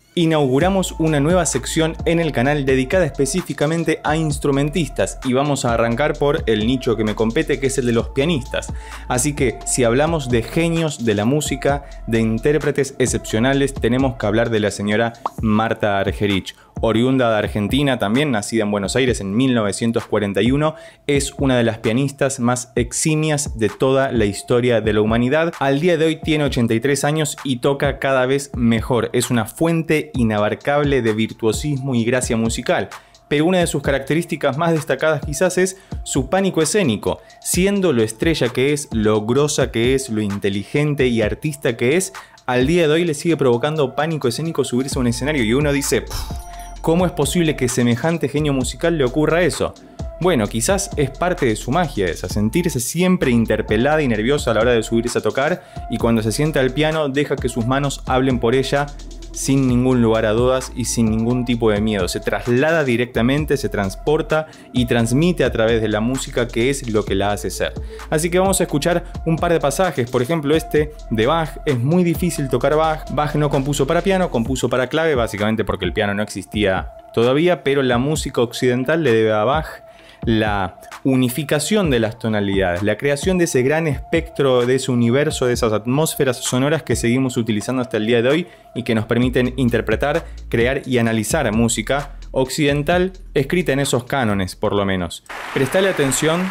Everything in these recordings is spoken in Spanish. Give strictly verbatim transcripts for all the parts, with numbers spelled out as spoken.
Inauguramos una nueva sección en el canal dedicada específicamente a instrumentistas y vamos a arrancar por el nicho que me compete, que es el de los pianistas. Así que si hablamos de genios de la música, de intérpretes excepcionales, tenemos que hablar de la señora Marta Argerich. Oriunda de Argentina, también nacida en Buenos Aires en mil novecientos cuarenta y uno, es una de las pianistas más eximias de toda la historia de la humanidad. Al día de hoy tiene ochenta y tres años y toca cada vez mejor. Es una fuente inabarcable de virtuosismo y gracia musical. Pero una de sus características más destacadas quizás es su pánico escénico. Siendo lo estrella que es, lo grosa que es, lo inteligente y artista que es, al día de hoy le sigue provocando pánico escénico subirse a un escenario y uno dice: ¿cómo es posible que semejante genio musical le ocurra eso? Bueno, quizás es parte de su magia esa, sentirse siempre interpelada y nerviosa a la hora de subirse a tocar, y cuando se sienta al piano deja que sus manos hablen por ella sin ningún lugar a dudas y sin ningún tipo de miedo. Se traslada directamente, se transporta y transmite a través de la música, que es lo que la hace ser. Así que vamos a escuchar un par de pasajes. Por ejemplo, este de Bach. Es muy difícil tocar Bach. Bach no compuso para piano, compuso para clave, básicamente porque el piano no existía todavía, pero la música occidental le debe a Bach la unificación de las tonalidades, la creación de ese gran espectro, de ese universo, de esas atmósferas sonoras que seguimos utilizando hasta el día de hoy y que nos permiten interpretar, crear y analizar música occidental escrita en esos cánones, por lo menos. Prestale atención.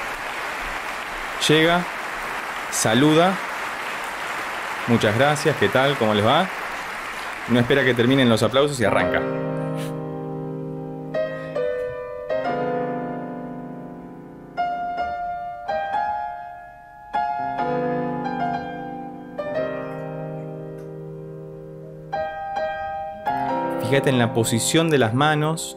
Llega, saluda. Muchas gracias, ¿qué tal? ¿Cómo les va? No espera que terminen los aplausos y arranca. Fíjate en la posición de las manos,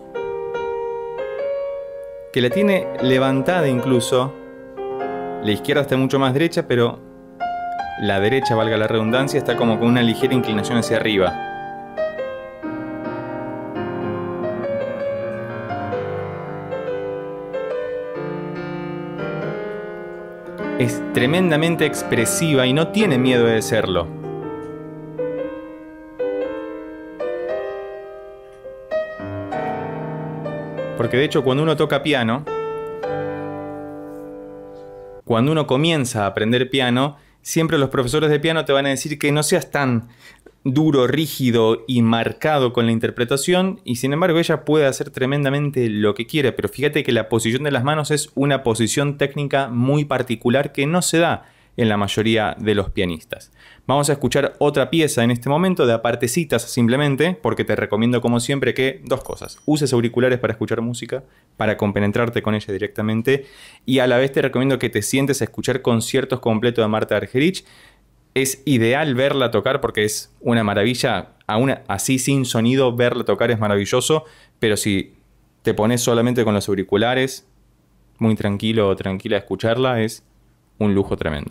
que la tiene levantada incluso. La izquierda está mucho más derecha, pero la derecha, valga la redundancia, está como con una ligera inclinación hacia arriba. Es tremendamente expresiva y no tiene miedo de serlo. Porque de hecho cuando uno toca piano, cuando uno comienza a aprender piano, siempre los profesores de piano te van a decir que no seas tan duro, rígido y marcado con la interpretación, y sin embargo ella puede hacer tremendamente lo que quiere. Pero fíjate que la posición de las manos es una posición técnica muy particular que no se da en la mayoría de los pianistas. Vamos a escuchar otra pieza en este momento de a partecitas simplemente, porque te recomiendo como siempre que dos cosas: uses auriculares para escuchar música, para compenetrarte con ella directamente, y a la vez te recomiendo que te sientes a escuchar conciertos completos de Marta Argerich. Es ideal verla tocar porque es una maravilla, aún así sin sonido verla tocar es maravilloso, pero si te pones solamente con los auriculares, muy tranquilo o tranquila a escucharla, es un lujo tremendo.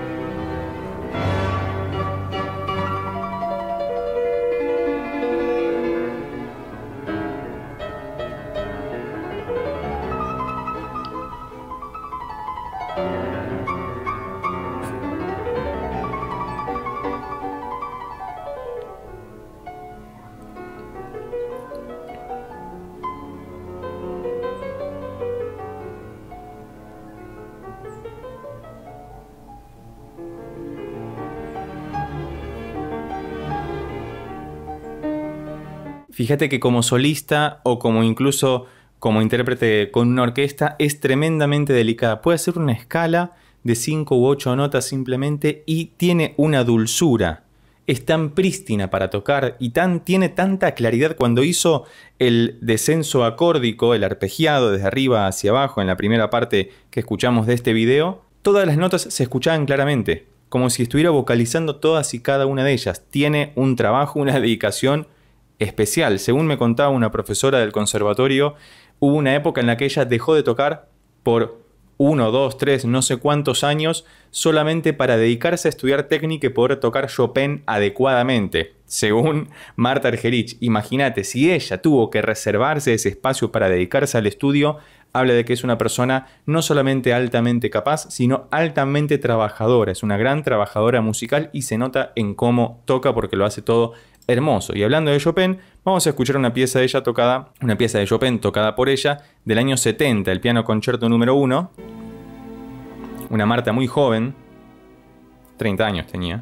Fíjate que como solista o como incluso como intérprete con una orquesta es tremendamente delicada. Puede hacer una escala de cinco u ocho notas simplemente y tiene una dulzura. Es tan prístina para tocar y tan, tiene tanta claridad. Cuando hizo el descenso acórdico, el arpegiado desde arriba hacia abajo en la primera parte que escuchamos de este video, todas las notas se escuchaban claramente, como si estuviera vocalizando todas y cada una de ellas. Tiene un trabajo, una dedicación especial. Según me contaba una profesora del conservatorio, hubo una época en la que ella dejó de tocar por uno, dos, tres, no sé cuántos años, solamente para dedicarse a estudiar técnica y poder tocar Chopin adecuadamente. Según Marta Argerich, imagínate, si ella tuvo que reservarse ese espacio para dedicarse al estudio, habla de que es una persona no solamente altamente capaz, sino altamente trabajadora. Es una gran trabajadora musical y se nota en cómo toca porque lo hace todo hermoso. Y hablando de Chopin, vamos a escuchar una pieza de ella tocada, una pieza de Chopin tocada por ella del año setenta, el piano concierto número uno. Una Marta muy joven, treinta años tenía.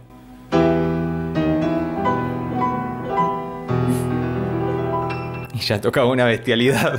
Y ya tocaba una bestialidad.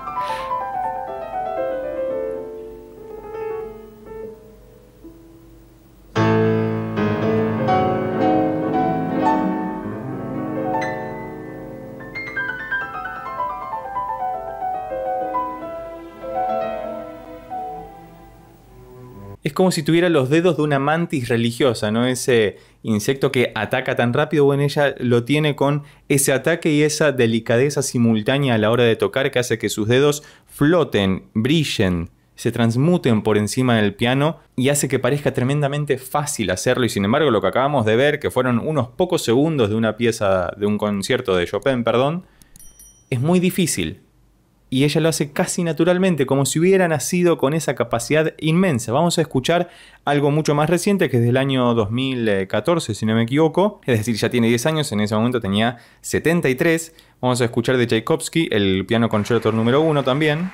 Es como si tuviera los dedos de una mantis religiosa, ¿no? Ese insecto que ataca tan rápido. Bueno, ella lo tiene con ese ataque y esa delicadeza simultánea a la hora de tocar que hace que sus dedos floten, brillen, se transmuten por encima del piano y hace que parezca tremendamente fácil hacerlo. Y sin embargo, lo que acabamos de ver, que fueron unos pocos segundos de una pieza, de un concierto de Chopin, perdón, es muy difícil. Y ella lo hace casi naturalmente, como si hubiera nacido con esa capacidad inmensa. Vamos a escuchar algo mucho más reciente, que es del año dos mil catorce, si no me equivoco. Es decir, ya tiene diez años, en ese momento tenía setenta y tres. Vamos a escuchar de Tchaikovsky, el piano concierto número uno también.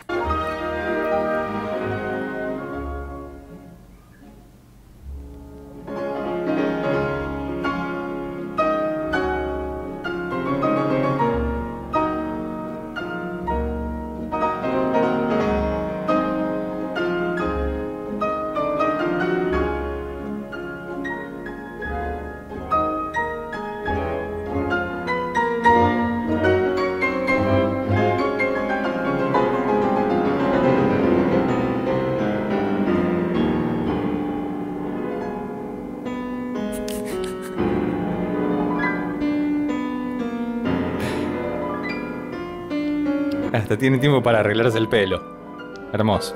Hasta tiene tiempo para arreglarse el pelo. Hermoso.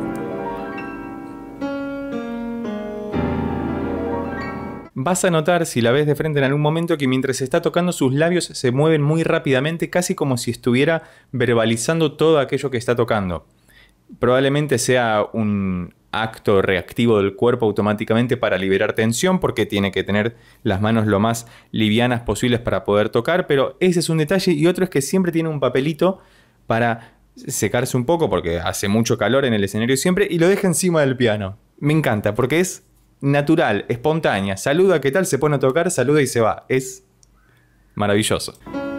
Vas a notar, si la ves de frente en algún momento, que mientras está tocando sus labios se mueven muy rápidamente, casi como si estuviera verbalizando todo aquello que está tocando. Probablemente sea un acto reactivo del cuerpo automáticamente para liberar tensión, porque tiene que tener las manos lo más livianas posibles para poder tocar, pero ese es un detalle. Y otro es que siempre tiene un papelito para secarse un poco, porque hace mucho calor en el escenario siempre, y lo deja encima del piano. Me encanta, porque es natural, espontánea. Saluda, ¿qué tal? Se pone a tocar, saluda y se va. Es maravilloso.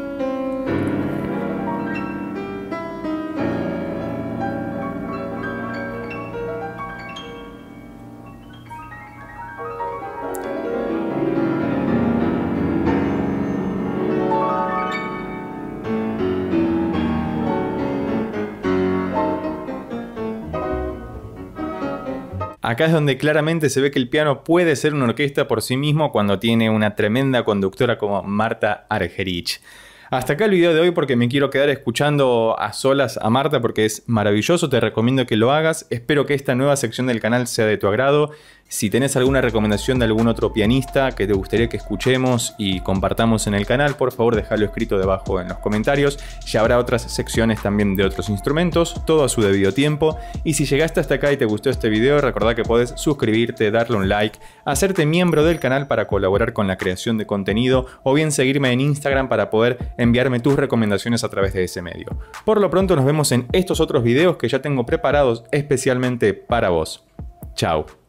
Acá es donde claramente se ve que el piano puede ser una orquesta por sí mismo cuando tiene una tremenda conductora como Marta Argerich. Hasta acá el video de hoy, porque me quiero quedar escuchando a solas a Marta, porque es maravilloso, te recomiendo que lo hagas. Espero que esta nueva sección del canal sea de tu agrado. Si tenés alguna recomendación de algún otro pianista que te gustaría que escuchemos y compartamos en el canal, por favor déjalo escrito debajo en los comentarios. Ya habrá otras secciones también de otros instrumentos, todo a su debido tiempo. Y si llegaste hasta acá y te gustó este video, recordá que podés suscribirte, darle un like, hacerte miembro del canal para colaborar con la creación de contenido, o bien seguirme en Instagram para poder enviarme tus recomendaciones a través de ese medio. Por lo pronto nos vemos en estos otros videos que ya tengo preparados especialmente para vos. Chao.